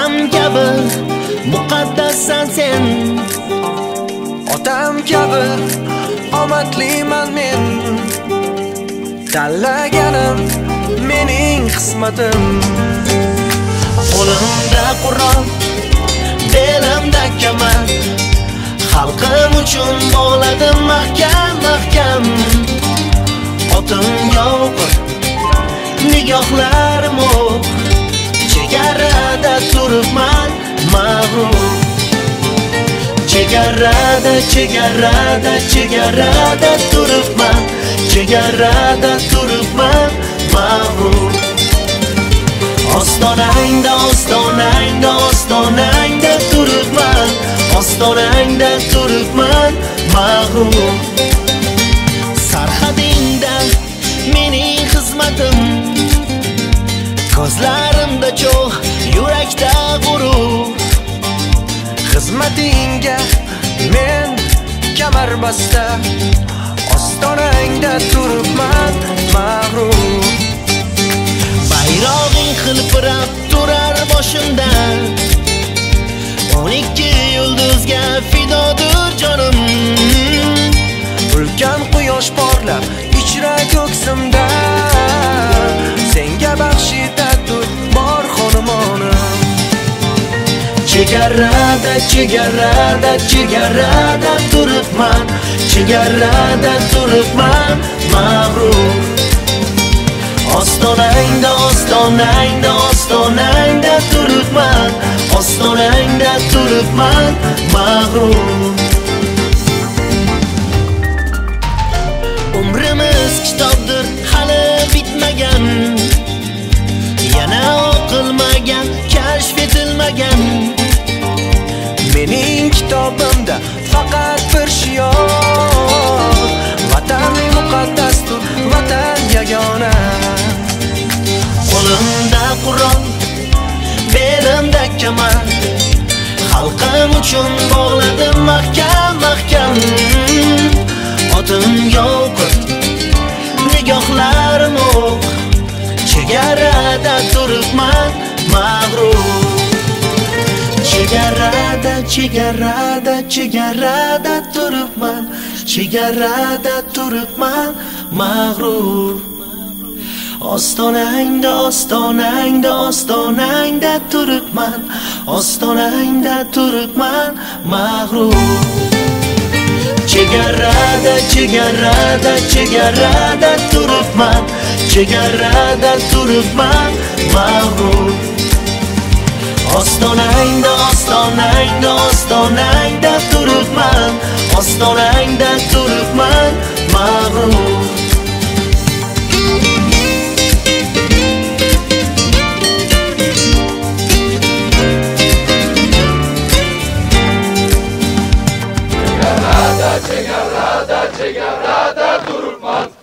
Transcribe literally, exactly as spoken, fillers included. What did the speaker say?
onam kabi muqaddassan sen, otam kabi omadliman men. Tanlaganim mening qismatim. qo'limda Qur'on, belimda kamar, xalqim uchun bog'ladim mahkam mahkam. Otim yo'q, nigohlarim o'q, chegarada turibman mag'rur. Chegarada, chegarada, chegarada turibman, chegarada turibman mag'rur. Ostonangda, ostonangda, ostonangda turibman, ostonangda turibman mag'rur. Sarhadingda mening xizmatim, ko'zlarimda cho'g', yurakda g'urur. Xizmatingga men kamar basta, ostonangda turibman mag'rur. Bayrog'ing hilpirab turar boshimda, o'n ikki yulduzga fidodir jonim. Ulkan quyosh porlab ichra ko'ksimda, senga baxshitadur bor xonumonim. Chegarada, chegarada, chegarada turibman, chegarada turibman mag'rur. Ostonangda, ostonangda, ostonangda turibman, ostonangda turibman mag'rur. Umrimiz kitobdir hali bitmagan, yana o'qilmagan, kashf etilmagan. Mening kitobimda faqat bir shior, vatan muqaddasdir, vatan yagona. Qo'limda Qur'on, belimda kamar, xalqim uchun bog'ladim mahkam mahkam. Otim yo'q, nigohlarim o'q, chegarada turibman mag'rur. Chegarada, chegarada, chegarada turibman, chegarada turibman mag'rur. Ostonangda, ostonangda, ostonangda turibman, ostonangda turibman mag'rur. Chegarada, chegarada, chegarada turibman, chegarada turibman mag'rur. Ostonangda, ostonangda, ostonangda turibman, ostonangda turibman mag'rur. Chegarada, chegarada, chegarada turibman.